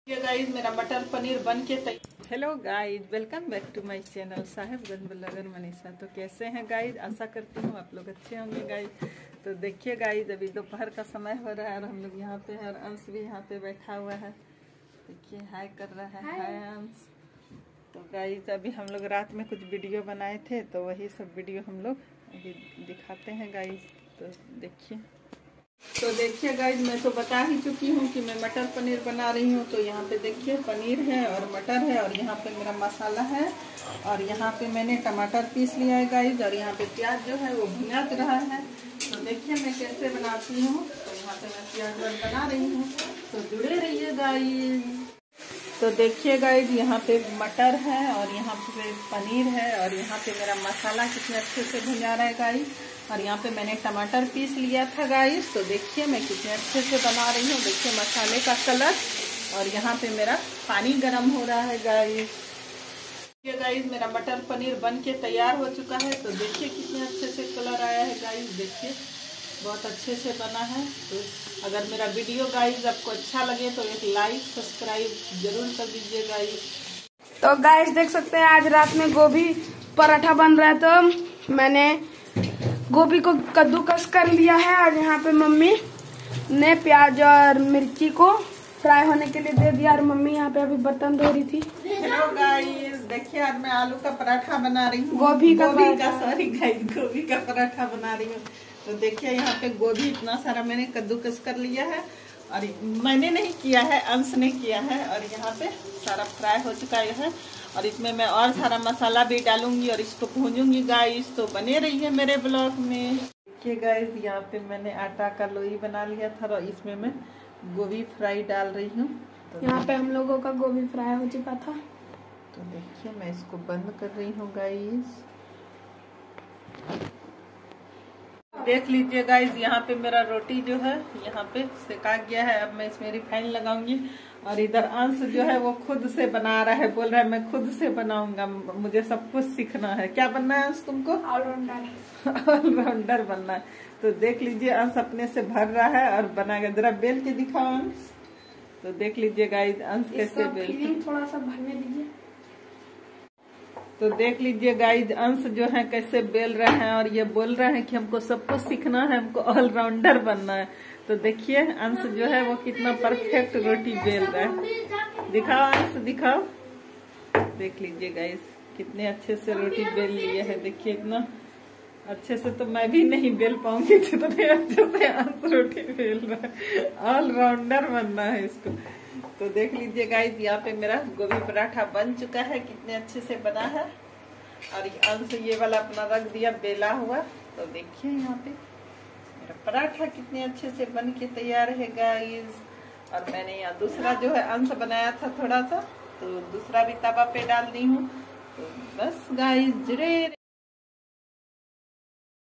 ये गाइस मेरा मटर पनीर बन के तैयार। Hello guys, welcome back to my channel Sahibganj blogger Manisha. तो कैसे हैं गाइस? आशा करती हूँ आप लोग अच्छे होंगे गाइस। तो देखिए गाइस, अभी दोपहर का समय हो रहा है और हम लोग यहाँ पे है और अंश भी यहाँ पे बैठा हुआ है। देखिए हाय कर रहा है, हाय अंश। तो गाइस अभी हम लोग रात में कुछ वीडियो बनाए थे, तो वही सब वीडियो हम लोग अभी दिखाते हैं गाइस। तो देखिए गाइस, मैं तो बता ही चुकी हूँ कि मैं मटर पनीर बना रही हूँ। तो यहाँ पे देखिए पनीर है और मटर है और यहाँ पे मेरा मसाला है और यहाँ पे मैंने टमाटर पीस लिया है गाइस और यहाँ पे प्याज जो है वो भुना रहा है। तो देखिए मैं कैसे बनाती हूँ। तो यहाँ पे मैं प्याज बना रही हूँ, तो जुड़े रहिए गाइस। तो देखिए गाइस, यहाँ पे मटर है और यहाँ पे पनीर है और यहाँ पे मेरा मसाला कितने अच्छे से भुना रहा है गाइस। और यहाँ पे मैंने टमाटर पीस लिया था गाइस। तो देखिए मैं कितने अच्छे से बना रही हूँ। देखिए मसाले का कलर और यहाँ पे मेरा पानी गर्म हो रहा है गाइस। ये गाइस मेरा मटर पनीर बन के तैयार हो चुका है। तो देखिए कितने अच्छे से कलर आया है गाइस। देखिए बहुत अच्छे से बना है। तो अगर मेरा वीडियो गाइस आपको अच्छा लगे तो एक लाइक सब्सक्राइब जरूर कर दीजिए गाइस। तो गाइस देख सकते हैं आज रात में गोभी पराठा बन रहा है। तो मैंने गोभी को कद्दूकस कर लिया है और यहाँ पे मम्मी ने प्याज और मिर्ची को फ्राई होने के लिए दे दिया और मम्मी यहाँ पे अभी बर्तन धो रही थी। हेलो गाइस, देखिए आज मैं आलू का पराठा बना रही हूँ। गोभी का पराठा बना रही हूँ। तो देखिए यहाँ पे गोभी इतना सारा मैंने कद्दूकस कर लिया है और मैंने नहीं किया है, अंश ने किया है। और यहाँ पे सारा फ्राई हो चुका है और इसमें मैं और सारा मसाला भी डालूंगी और इसको भूंजूंगी गाइस। तो बने रहिए मेरे ब्लॉग में। देखिए गाइस, यहाँ पे मैंने आटा का लोई बना लिया था और इसमें मैं गोभी फ्राई डाल रही हूँ। तो यहाँ पे हम लोगों का गोभी फ्राई हो चुका था। तो देखिए मैं इसको बंद कर रही हूँ गाइस। देख लीजिए गाइस, यहाँ पे मेरा रोटी जो है यहाँ पे सेका गया है। अब मैं इसमें रिफाइन लगाऊंगी और इधर अंश जो है वो खुद से बना रहा है, बोल रहा है मैं खुद से बनाऊंगा, मुझे सब कुछ सीखना है। क्या बनना है अंश तुमको? ऑलराउंडर बनना है। तो देख लीजिए अंश अपने से भर रहा है और बनाएगा। जरा बेल के दिखाओ अंश। तो देख लीजिए गाइस अंश कैसे बेल, थोड़ा सा भरने दीजिए। तो देख लीजिए गाइस अंश जो है कैसे बेल रहे हैं और ये बोल रहे हैं कि हमको सब कुछ सीखना है, हमको ऑलराउंडर बनना है। तो देखिए अंश जो है वो कितना परफेक्ट रोटी बेल रहा है। दिखाओ अंश, दिखाओ। देख लीजिए गाइस कितने अच्छे से रोटी बेल लिए है। देखिए इतना अच्छे से तो मैं भी नहीं बेल पाऊंगी, जितने अच्छे से अंश रोटी बेल रहा है। ऑलराउंडर बनना है इसको। तो देख लीजिए गाइस, यहाँ पे मेरा गोभी पराठा बन चुका है, कितने अच्छे से बना है। और अंश ये वाला अपना रख दिया बेला हुआ। तो देखिए यहाँ पे मेरा पराठा कितने अच्छे से बन के तैयार है गाइस। और मैंने यहाँ दूसरा जो है अंश बनाया था थोड़ा सा, तो दूसरा भी तवा पे डाल दी हूँ। तो बस गाइस जुड़े